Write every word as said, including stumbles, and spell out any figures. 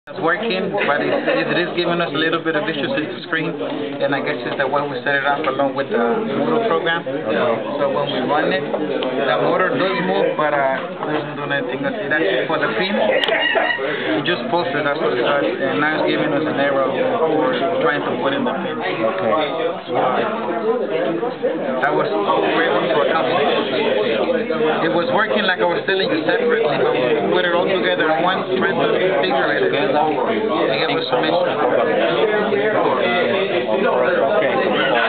It's working, but it's, it is giving us a little bit of issues with the screen, and I guess it's the way we set it up along with the motor program. So when we run it, the motor does move, but uh, doesn't do anything else. It actually, for the pin, it just pulses, that's what it does, and now it's giving us an error for trying to put in the pin. Okay. That was all we were able to accomplish. It was working like I was telling you separately, but we put it all together at once, trying to figure it out. They gave us some instructions. Okay.